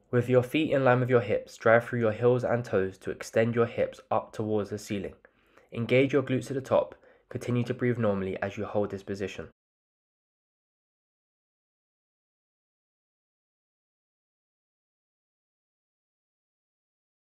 With your feet in line with your hips, drive through your heels and toes to extend your hips up towards the ceiling. Engage your glutes at the top. Continue to breathe normally as you hold this position.